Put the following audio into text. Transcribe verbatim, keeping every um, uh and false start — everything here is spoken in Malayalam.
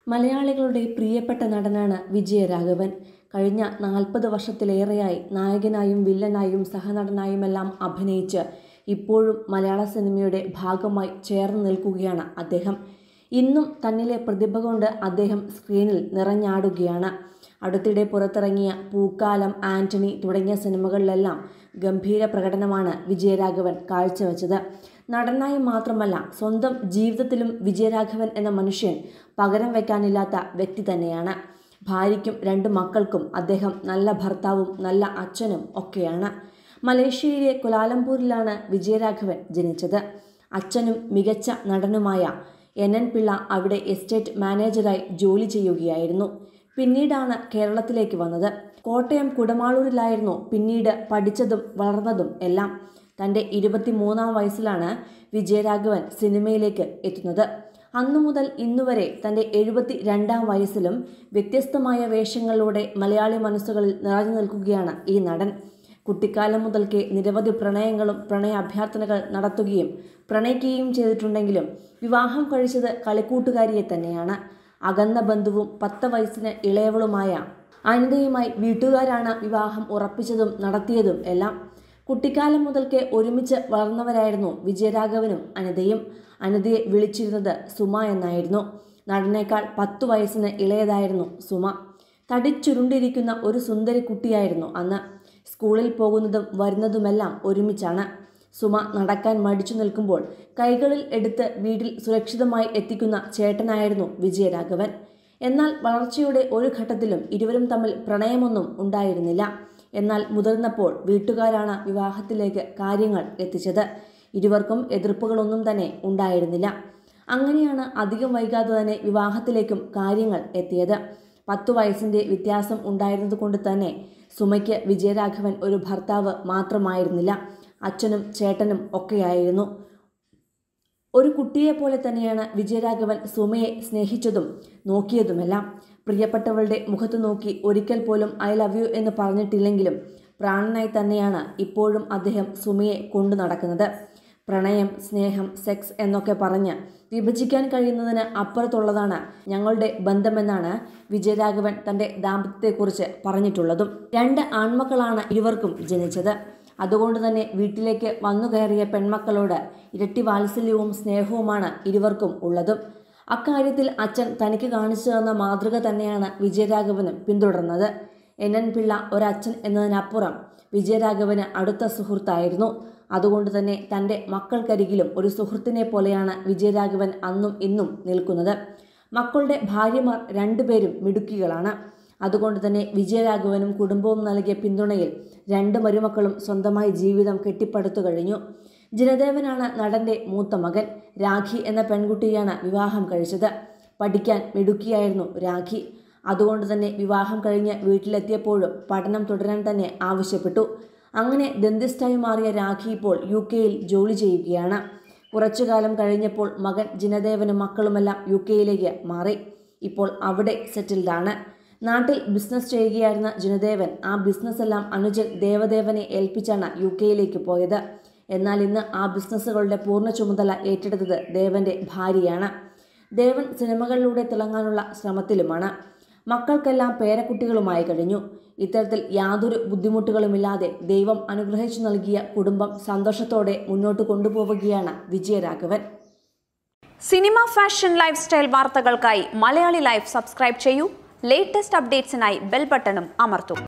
മലയാളികളുടെ പ്രിയപ്പെട്ട നടനാണ് വിജയരാഘവൻ. കഴിഞ്ഞ നാൽപ്പത് വർഷത്തിലേറെയായി നായകനായും വില്ലനായും സഹനടനായുമെല്ലാം അഭിനയിച്ച് ഇപ്പോഴും മലയാള സിനിമയുടെ ഭാഗമായി ചേർന്ന് നിൽക്കുകയാണ് അദ്ദേഹം. ഇന്നും തന്നിലെ പ്രതിഭ കൊണ്ട് അദ്ദേഹം സ്ക്രീനിൽ നിറഞ്ഞാടുകയാണ്. അടുത്തിടെ പുറത്തിറങ്ങിയ പൂക്കാലം, ആന്റണി തുടങ്ങിയ സിനിമകളിലെല്ലാം ഗംഭീര പ്രകടനമാണ് വിജയരാഘവൻ കാഴ്ചവെച്ചത്. നടനായി മാത്രമല്ല, സ്വന്തം ജീവിതത്തിലും വിജയരാഘവൻ എന്ന മനുഷ്യൻ പകരം വയ്ക്കാനില്ലാത്ത വ്യക്തി തന്നെയാണ്. ഭാര്യയ്ക്കും രണ്ട് മക്കൾക്കും അദ്ദേഹം നല്ല ഭർത്താവും നല്ല അച്ഛനും ഒക്കെയാണ്. മലേഷ്യയിലെ കുലാലംപൂരിലാണ് വിജയരാഘവൻ ജനിച്ചത്. അച്ഛനും മികച്ച നടനുമായ എൻ എൻ പിള്ള അവിടെ എസ്റ്റേറ്റ് മാനേജരായി ജോലി ചെയ്യുകയായിരുന്നു. പിന്നീടാണ് കേരളത്തിലേക്ക് വന്നത്. കോട്ടയം കുടമാളൂരിലായിരുന്നു പിന്നീട് പഠിച്ചതും വളർന്നതും എല്ലാം. തൻ്റെ ഇരുപത്തിമൂന്നാം വയസ്സിലാണ് വിജയരാഘവൻ സിനിമയിലേക്ക് എത്തുന്നത്. അന്നു മുതൽ ഇന്നുവരെ തൻ്റെ എഴുപത്തി രണ്ടാം വയസ്സിലും വ്യത്യസ്തമായ വേഷങ്ങളിലൂടെ മലയാളി മനസ്സുകളിൽ നിറഞ്ഞു നിൽക്കുകയാണ് ഈ നടൻ. കുട്ടിക്കാലം മുതൽക്കേ നിരവധി പ്രണയങ്ങളും പ്രണയ അഭ്യർത്ഥനകൾ നടത്തുകയും പ്രണയിക്കുകയും ചെയ്തിട്ടുണ്ടെങ്കിലും വിവാഹം കഴിച്ചത് കളിക്കൂട്ടുകാരിയെ തന്നെയാണ്. അകന്ന ബന്ധുവും പത്ത് വയസ്സിന് ഇളയവളുമായ അനിതയുമായി വീട്ടുകാരാണ് വിവാഹം ഉറപ്പിച്ചതും നടത്തിയതും എല്ലാം. കുട്ടിക്കാലം മുതൽക്കേ ഒരുമിച്ച് വളർന്നവരായിരുന്നു വിജയരാഘവനും അനിതയും. അനിതയെ വിളിച്ചിരുന്നത് സുമ എന്നായിരുന്നു. നടനേക്കാൾ പത്തു വയസ്സിന് ഇളയതായിരുന്നു സുമ. തടിച്ചുരുണ്ടിരിക്കുന്ന ഒരു സുന്ദരി കുട്ടിയായിരുന്നു അന്ന്. സ്കൂളിൽ പോകുന്നതും വരുന്നതുമെല്ലാം ഒരുമിച്ചാണ്. സുമ നടക്കാൻ മടിച്ചു നിൽക്കുമ്പോൾ കൈകളിൽ എടുത്ത് വീട്ടിൽ സുരക്ഷിതമായി എത്തിക്കുന്ന ചേട്ടനായിരുന്നു വിജയരാഘവൻ. എന്നാൽ വളർച്ചയുടെ ഒരു ഘട്ടത്തിലും ഇരുവരും തമ്മിൽ പ്രണയമൊന്നും ഉണ്ടായിരുന്നില്ല. എന്നാൽ മുതിർന്നപ്പോൾ വീട്ടുകാരാണ് വിവാഹത്തിലേക്ക് കാര്യങ്ങൾ എത്തിച്ചത്. ഇരുവർക്കും എതിർപ്പുകളൊന്നും തന്നെ ഉണ്ടായിരുന്നില്ല. അങ്ങനെയാണ് അധികം വൈകാതെ തന്നെ വിവാഹത്തിലേക്കും കാര്യങ്ങൾ എത്തിയത്. പത്തു വയസ്സിൻ്റെ വ്യത്യാസം ഉണ്ടായിരുന്നത് കൊണ്ട് തന്നെ സുമയ്ക്ക് വിജയരാഘവൻ ഒരു ഭർത്താവ് മാത്രമായിരുന്നില്ല, അച്ഛനും ചേട്ടനും ഒക്കെയായിരുന്നു. ഒരു കുട്ടിയെപ്പോലെ തന്നെയാണ് വിജയരാഘവൻ സുമയെ സ്നേഹിച്ചതും നോക്കിയതുമെല്ലാം. പ്രിയപ്പെട്ടവളുടെ മുഖത്ത് നോക്കി ഒരിക്കൽ പോലും ഐ ലവ് യു എന്ന് പറഞ്ഞിട്ടില്ലെങ്കിലും പ്രാണനായി തന്നെയാണ് ഇപ്പോഴും അദ്ദേഹം സുമയെ കൊണ്ടു നടക്കുന്നത്. പ്രണയം, സ്നേഹം, സെക്സ് എന്നൊക്കെ പറഞ്ഞ് വിഭജിക്കാൻ കഴിയുന്നതിന് അപ്പുറത്തുള്ളതാണ് ഞങ്ങളുടെ ബന്ധമെന്നാണ് വിജയരാഘവൻ തൻ്റെ ദാമ്പത്യത്തെക്കുറിച്ച് പറഞ്ഞിട്ടുള്ളതും. രണ്ട് ആൺമക്കളാണ് ഇരുവർക്കും ജനിച്ചത്. അതുകൊണ്ട് തന്നെ വീട്ടിലേക്ക് വന്നു കയറിയ പെൺമക്കളോട് ഇരട്ടി വാത്സല്യവും സ്നേഹവുമാണ് ഇരുവർക്കും ഉള്ളതും. അക്കാര്യത്തിൽ അച്ഛൻ തനിക്ക് കാണിച്ചു തന്ന മാതൃക തന്നെയാണ് വിജയരാഘവനും പിന്തുടർന്നത്. എൻ എൻ പിള്ള ഒരച്ഛൻ എന്നതിനപ്പുറം വിജയരാഘവന് അടുത്ത സുഹൃത്തായിരുന്നു. അതുകൊണ്ട് തന്നെ തൻ്റെ മക്കൾക്കരികിലും ഒരു സുഹൃത്തിനെ പോലെയാണ് വിജയരാഘവൻ അന്നും ഇന്നും നിൽക്കുന്നത്. മക്കളുടെ ഭാര്യമാർ രണ്ടുപേരും മിടുക്കികളാണ്. അതുകൊണ്ട് തന്നെ വിജയരാഘവനും കുടുംബവും നൽകിയ പിന്തുണയിൽ രണ്ട് മരുമക്കളും സ്വന്തമായി ജീവിതം കെട്ടിപ്പടുത്തു കഴിഞ്ഞു. ജനദേവനാണ് നടൻ്റെ മൂത്ത മകൻ. രാഖി എന്ന പെൺകുട്ടിയാണ് വിവാഹം കഴിച്ചത്. പഠിക്കാൻ മിടുക്കിയായിരുന്നു രാഖി. അതുകൊണ്ട് തന്നെ വിവാഹം കഴിഞ്ഞ് വീട്ടിലെത്തിയപ്പോഴും പഠനം തുടരാൻ തന്നെ ആവശ്യപ്പെട്ടു. അങ്ങനെ ദന്തിസ്റ്റായി മാറിയ രാഖി ഇപ്പോൾ യു കെയിൽ ജോലി ചെയ്യുകയാണ്. കുറച്ചുകാലം കഴിഞ്ഞപ്പോൾ മകൻ ജിനദേവനും മക്കളുമെല്ലാം യു കെയിലേക്ക് മാറി. ഇപ്പോൾ അവിടെ സെറ്റിൽഡാണ്. നാട്ടിൽ ബിസിനസ് ചെയ്യുകയായിരുന്ന ജിനദേവൻ ആ ബിസിനസ് എല്ലാം അനുജൻ ദേവദേവനെ ഏൽപ്പിച്ചാണ് യു കെയിലേക്ക് പോയത്. എന്നാൽ ഇന്ന് ആ ബിസിനസ്സുകളുടെ പൂർണ്ണ ചുമതല ഏറ്റെടുത്തത് ദേവൻ്റെ ഭാര്യയാണ്. ദേവൻ സിനിമകളിലൂടെ തിളങ്ങാനുള്ള ശ്രമത്തിലുമാണ്. മക്കൾക്കെല്ലാം പേരക്കുട്ടികളുമായി കഴിഞ്ഞു. ഇത്തരത്തിൽ യാതൊരു ബുദ്ധിമുട്ടുകളുമില്ലാതെ ദൈവം അനുഗ്രഹിച്ചു നൽകിയ കുടുംബം സന്തോഷത്തോടെ മുന്നോട്ട് കൊണ്ടുപോവുകയാണ് Vijayaraghavan. Cinema, fashion, life style വാർത്തകൾക്കായി മലയാളി ലൈഫ് സബ്സ്ക്രൈബ് ചെയ്യൂ. ലേറ്റസ്റ്റ് അപ്ഡേറ്റ്സിനായി ബെൽ ബട്ടണും അമർത്തൂ.